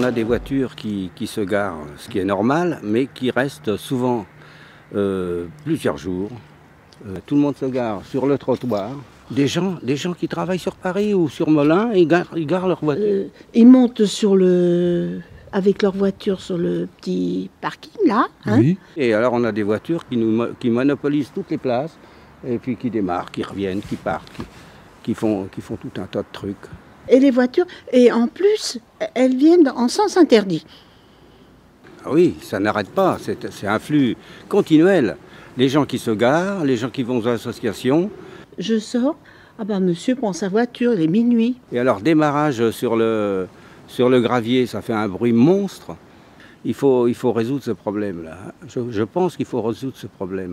a des voitures qui se garent, ce qui est normal, mais qui restent souvent plusieurs jours. Tout le monde se gare sur le trottoir. Des gens qui travaillent sur Paris ou sur Melun, ils garent leur voiture. Ils montent avec leur voiture sur le petit parking là. Hein. Oui. Et alors on a des voitures qui monopolisent toutes les places, et puis qui démarrent, qui reviennent, qui partent, qui font tout un tas de trucs. Et les voitures, et en plus, elles viennent en sens interdit. Ah oui, ça n'arrête pas, c'est un flux continuel. Les gens qui se garent, les gens qui vont aux associations. Je sors, ah ben monsieur prend sa voiture, il est minuit. Et alors démarrage sur le gravier, ça fait un bruit monstre. Il faut résoudre ce problème-là. Je pense qu'il faut résoudre ce problème.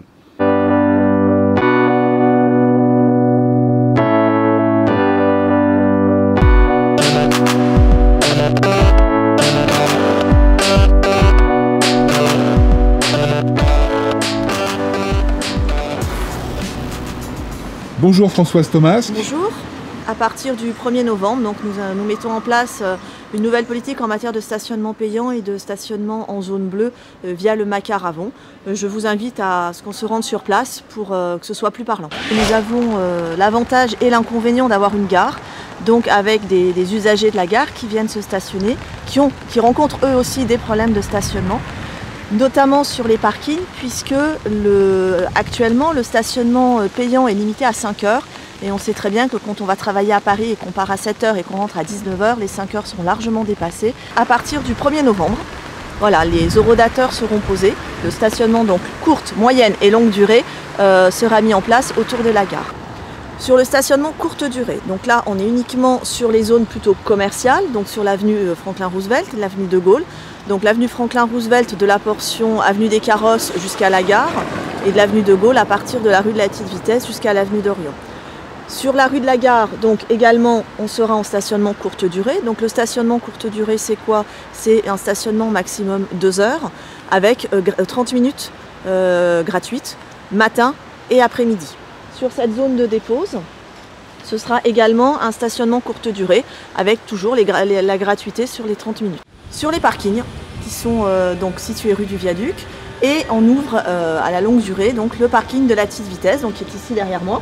Bonjour Françoise Thomas. Bonjour. À partir du 1er novembre, donc nous mettons en place une nouvelle politique en matière de stationnement payant et de stationnement en zone bleue via le Macaravon. Je vous invite à ce qu'on se rende sur place pour que ce soit plus parlant. Nous avons l'avantage et l'inconvénient d'avoir une gare, donc avec des usagers de la gare qui viennent se stationner, qui rencontrent eux aussi des problèmes de stationnement, notamment sur les parkings, puisque actuellement le stationnement payant est limité à 5 heures. Et on sait très bien que quand on va travailler à Paris et qu'on part à 7 heures et qu'on rentre à 19 heures, les 5 heures sont largement dépassées. À partir du 1er novembre, voilà, les horodateurs seront posés. Le stationnement donc courte, moyenne et longue durée sera mis en place autour de la gare. Sur le stationnement courte durée, donc là on est uniquement sur les zones plutôt commerciales, donc sur l'avenue Franklin-Roosevelt, l'avenue de Gaulle. Donc l'avenue Franklin-Roosevelt de la portion avenue des Carrosses jusqu'à la gare et de l'avenue de Gaulle à partir de la rue de la Petite Vitesse jusqu'à l'avenue d'Orion. Sur la rue de la gare, donc également, on sera en stationnement courte durée. Donc le stationnement courte durée, c'est quoi? C'est un stationnement maximum 2 heures avec 30 minutes gratuites, matin et après-midi. Sur cette zone de dépose, ce sera également un stationnement courte durée avec toujours la gratuité sur les 30 minutes. Sur les parkings qui sont donc situés rue du Viaduc, et on ouvre à la longue durée donc le parking de la Petite Vitesse, donc qui est ici derrière moi.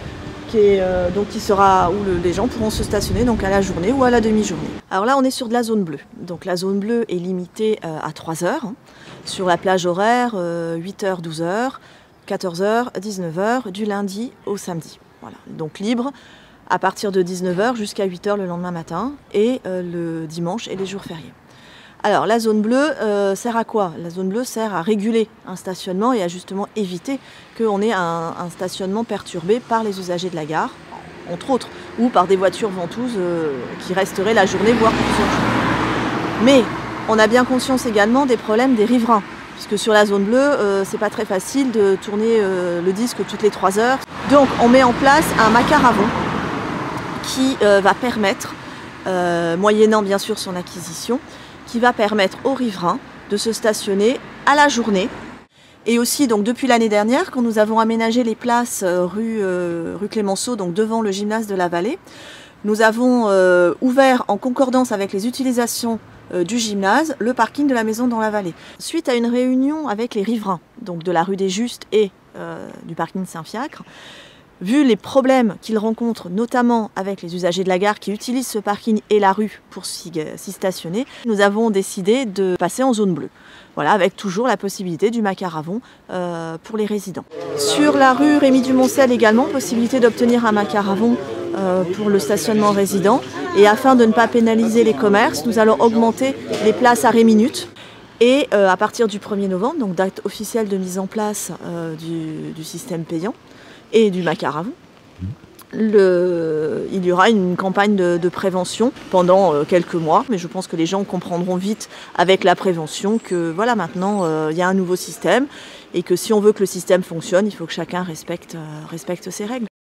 Qui sera où les gens pourront se stationner donc à la journée ou à la demi-journée. Alors là on est sur de la zone bleue. Donc la zone bleue est limitée à 3 heures. Sur la plage horaire 8h, 12h, 14h, 19h du lundi au samedi. Voilà. Donc libre à partir de 19h jusqu'à 8h le lendemain matin et le dimanche et les jours fériés. Alors la zone bleue sert à quoi? La zone bleue sert à réguler un stationnement et à justement éviter qu'on ait un stationnement perturbé par les usagers de la gare, entre autres, ou par des voitures ventouses qui resteraient la journée, voire plusieurs jours. Mais on a bien conscience également des problèmes des riverains, puisque sur la zone bleue, c'est pas très facile de tourner le disque toutes les 3 heures. Donc on met en place un Macaravon qui va permettre, moyennant bien sûr son acquisition, qui va permettre aux riverains de se stationner à la journée. Et aussi, donc, depuis l'année dernière, quand nous avons aménagé les places rue Clémenceau, donc devant le gymnase de la Vallée, nous avons ouvert en concordance avec les utilisations du gymnase le parking de la maison dans la Vallée. Suite à une réunion avec les riverains, donc de la rue des Justes et du parking Saint-Fiacre, vu les problèmes qu'ils rencontrent, notamment avec les usagers de la gare qui utilisent ce parking et la rue pour s'y stationner, nous avons décidé de passer en zone bleue. Voilà, avec toujours la possibilité du Macaravon pour les résidents. Sur la rue Rémy-du-Moncel également, possibilité d'obtenir un Macaravon pour le stationnement résident. Et afin de ne pas pénaliser les commerces, nous allons augmenter les places arrêt minute. Et à partir du 1er novembre, donc date officielle de mise en place du système payant, et du Macaravon, il y aura une campagne de prévention pendant quelques mois, mais je pense que les gens comprendront vite avec la prévention que voilà, maintenant il y a un nouveau système et que si on veut que le système fonctionne, il faut que chacun respecte ses règles.